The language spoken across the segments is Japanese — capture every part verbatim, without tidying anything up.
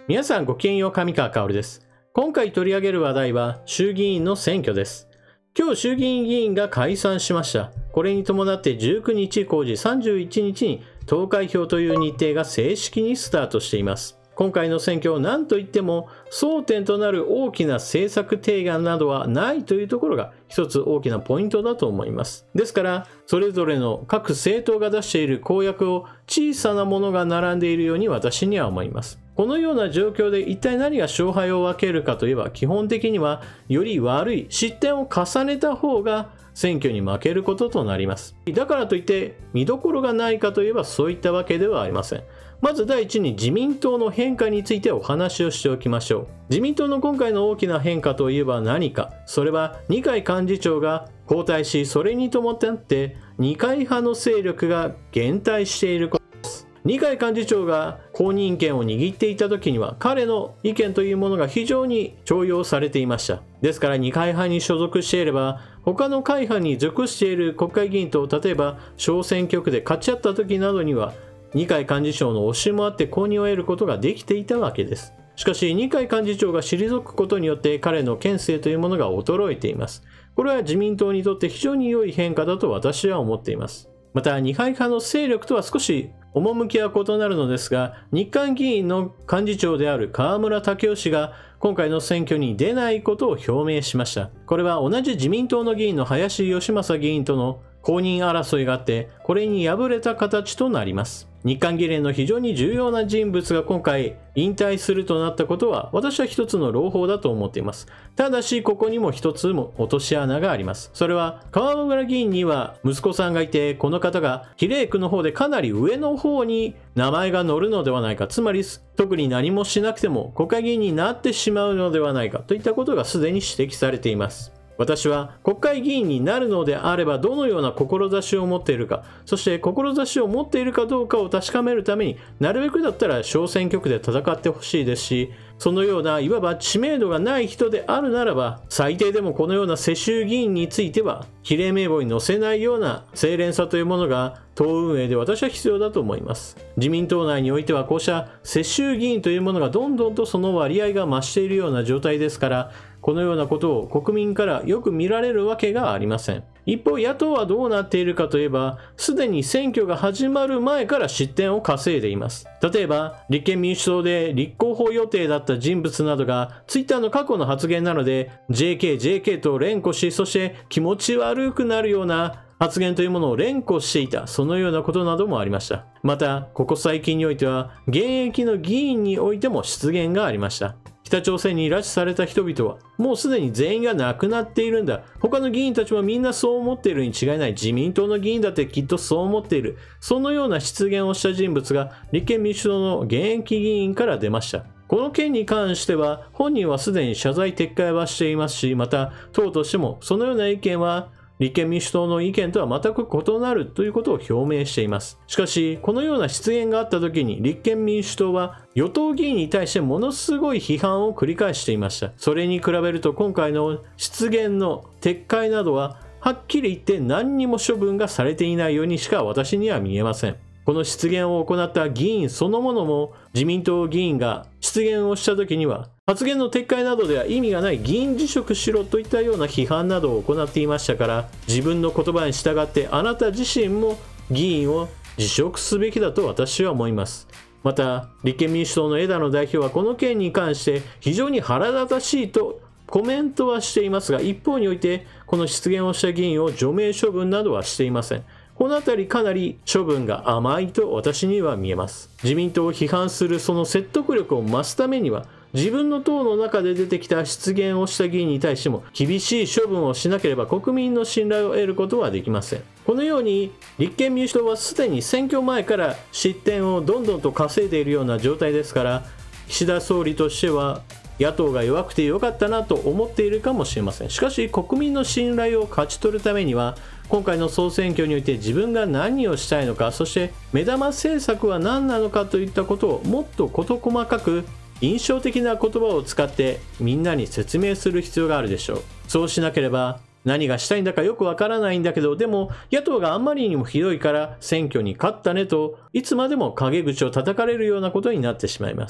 皆さんごきげんよう、上川薫です。今回取り上げる話題は衆議院の選挙です。今日衆議院議員が解散しました。これに伴ってじゅうくにち公示さんじゅういちにちに投開票という日程が正式にスタートしています。今回の選挙を何といっても争点となる大きな政策提案などはないというところが一つ大きなポイントだと思います。ですからそれぞれの各政党が出している公約を小さなものが並んでいるように私には思います。このような状況で一体何が勝敗を分けるかといえば、基本的にはより悪い失点を重ねた方が選挙に負けることとなります。だからといって見どころがないかといえばそういったわけではありません。まず第一に自民党の変化についてお話をしておきましょう。自民党の今回の大きな変化といえば何か、それは二階幹事長が交代し、それに伴って二階派の勢力が減退していることです。二階幹事長が公認権を握っていた時には彼の意見というものが非常に重用されていました。ですから二階派に所属していれば他の会派に属している国会議員と例えば小選挙区で勝ち合った時などには二階幹事長の推しもあって公認を得ることができていたわけです。しかし二階幹事長が退くことによって彼の権勢というものが衰えています。これは自民党にとって非常に良い変化だと私は思っています。また二階派の勢力とは少し趣は異なるのですが、日韓議員の幹事長である河村建夫氏が今回の選挙に出ないことを表明しました。これは同じ自民党の議員の林芳正議員との公認争いがあって、これに敗れた形となります。日韓議連の非常に重要な人物が今回引退するとなったことは私は一つの朗報だと思っています。ただしここにも一つも落とし穴があります。それは河村議員には息子さんがいて、この方が比例区の方でかなり上の方に名前が載るのではないか、つまり特に何もしなくても国会議員になってしまうのではないかといったことがすでに指摘されています。私は国会議員になるのであればどのような志を持っているか、そして志を持っているかどうかを確かめるためになるべくだったら小選挙区で戦ってほしいですし、そのようないわば知名度がない人であるならば最低でもこのような世襲議員については比例名簿に載せないような清廉さというものが党運営で私は必要だと思います。自民党内においてはこうした世襲議員というものがどんどんとその割合が増しているような状態ですから、このようなことを国民からよく見られるわけがありません。一方野党はどうなっているかといえば、すでに選挙が始まる前から失点を稼いでいます。例えば立憲民主党で立候補予定だった人物などがツイッターの過去の発言なので ジェーケー、ジェーケー と連呼し、そして気持ち悪くなるような発言というものを連呼していた、そのようなことなどもありました。またここ最近においては現役の議員においても失言がありました。北朝鮮に拉致された人々はもうすでに全員が亡くなっているんだ。他の議員たちもみんなそう思っているに違いない。自民党の議員だってきっとそう思っている。そのような失言をした人物が立憲民主党の現役議員から出ました。この件に関しては本人はすでに謝罪撤回はしていますし、また党としてもそのような意見は立憲民主党の意見とは全く異なるということを表明しています。しかしこのような失言があった時に立憲民主党は与党議員に対してものすごい批判を繰り返していました。それに比べると今回の失言の撤回などははっきり言って何にも処分がされていないようにしか私には見えません。この失言を行った議員そのものも自民党議員が失言をした時には発言の撤回などでは意味がない、議員辞職しろといったような批判などを行っていましたから、自分の言葉に従ってあなた自身も議員を辞職すべきだと私は思います。また立憲民主党の枝野代表はこの件に関して非常に腹立たしいとコメントはしていますが、一方においてこの失言をした議員を除名処分などはしていません。このあたりかなり処分が甘いと私には見えます。自民党を批判するその説得力を増すためには、自分の党の中で出てきた失言をした議員に対しても厳しい処分をしなければ国民の信頼を得ることはできません。このように立憲民主党はすでに選挙前から失点をどんどんと稼いでいるような状態ですから、岸田総理としては野党が弱くてよかったなと思っているかもしれません。しかし国民の信頼を勝ち取るためには今回の総選挙において自分が何をしたいのか、そして目玉政策は何なのかといったことをもっと事細かく印象的な言葉を使ってみんなに説明する必要があるでしょう。そうしなければ何がしたいんだかよくわからないんだけど、でも野党があんまりにもひどいから選挙に勝ったねといつまでも陰口を叩かれるようなことになってしまいます。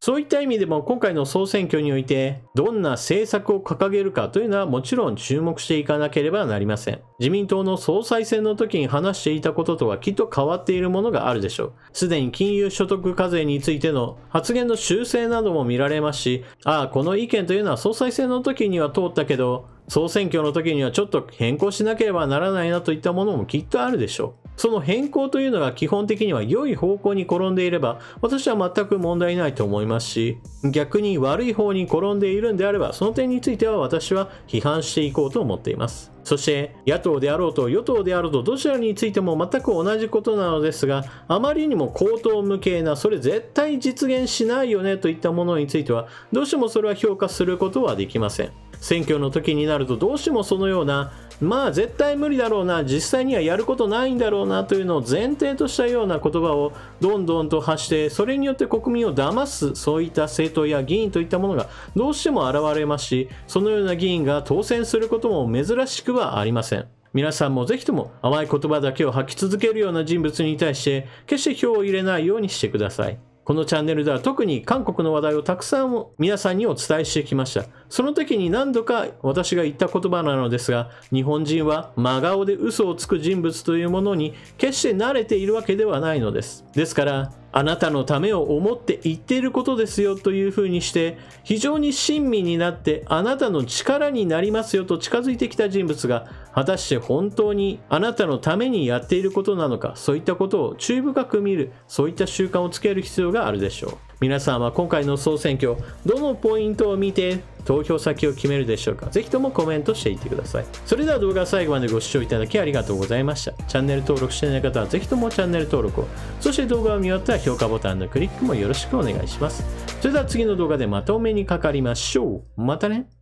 そういった意味でも今回の総選挙においてどんな政策を掲げるかというのはもちろん注目していかなければなりません。自民党の総裁選の時に話していたこととはきっと変わっているものがあるでしょう。すでに金融所得課税についての発言の修正なども見られますし、ああ、この意見というのは総裁選の時には通ったけど、総選挙の時にはちょっと変更しなければならないなといったものもきっとあるでしょう。その変更というのが基本的には良い方向に転んでいれば私は全く問題ないと思いますし、逆に悪い方に転んでいるんであればその点については私は批判していこうと思っています。そして野党であろうと与党であろうとどちらについても全く同じことなのですが、あまりにも荒唐無稽な、それ絶対実現しないよねといったものについてはどうしてもそれは評価することはできません。選挙の時になるとどうしてもそのような、まあ絶対無理だろうな、実際にはやることないんだろうなというのを前提としたような言葉をどんどんと発して、それによって国民を騙す、そういった政党や議員といったものがどうしても現れますし、そのような議員が当選することも珍しくはありません。皆さんもぜひとも甘い言葉だけを吐き続けるような人物に対して決して票を入れないようにしてください。このチャンネルでは特に韓国の話題をたくさん皆さんにお伝えしてきました。その時に何度か私が言った言葉なのですが、日本人は真顔で嘘をつく人物というものに決して慣れているわけではないのです。ですから、あなたのためを思って言っていることですよというふうにして非常に親身になってあなたの力になりますよと近づいてきた人物が果たして本当にあなたのためにやっていることなのか、そういったことを注意深く見る、そういった習慣をつける必要があるでしょう。皆さんは今回の総選挙どのポイントを見て投票先を決めるでしょうか。ぜひともコメントしていってください。それでは動画を最後までご視聴いただきありがとうございました。チャンネル登録していない方はぜひともチャンネル登録を、そして動画を見終わったら評価ボタンのクリックもよろしくお願いします。それでは次の動画でまたお目にかかりましょう。またね。